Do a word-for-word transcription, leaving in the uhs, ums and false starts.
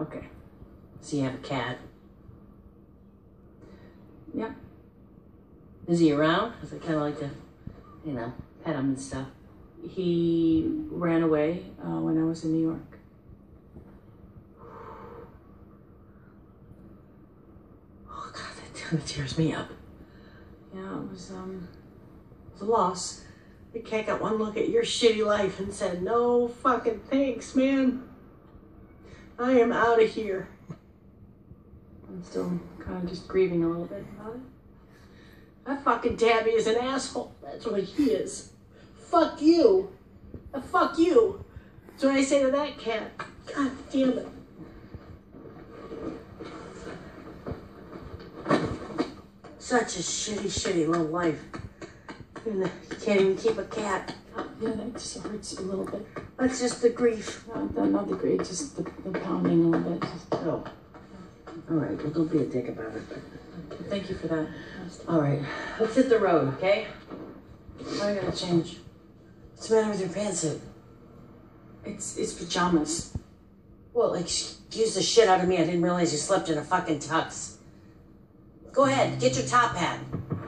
Okay. So you have a cat? Yep. Is he around? Because I kind of like to, you know, pet him and stuff. He ran away uh, when I was in New York. Oh God, that, that tears me up. Yeah, it was, um, it was a loss. The cat got one look at your shitty life and said, no fucking thanks, man. I am out of here. I'm still kind of just grieving a little bit about it. That fucking Tabby is an asshole. That's what he is. Fuck you. Uh, fuck you. That's what I say to that cat. God damn it. Such a shitty, shitty little life. You can't even keep a cat. Oh, yeah, that just hurts a little bit. That's just the grief. No, the, not the grief, just the, the pounding a little bit. Just, oh. All right, well, don't be a dick about it. But... Thank you for that. All right, let's hit the road, okay? I gotta change. What's the matter with your pantsuit? It's it's pajamas. Well, excuse the shit out of me. I didn't realize you slept in a fucking tux. Go ahead, get your top hat.